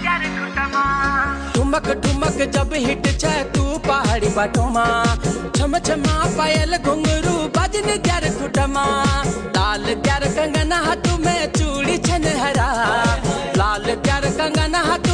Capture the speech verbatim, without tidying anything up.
ठुमक ठुमक जब हिट छ तू पहाड़ी बाटोमा, छम छमा पायल घुंघरू बजन त्यार खुटमा। लाल प्यार कंगना हाथ में चूड़ी छन हरा, लाल प्यार कंगना हाथ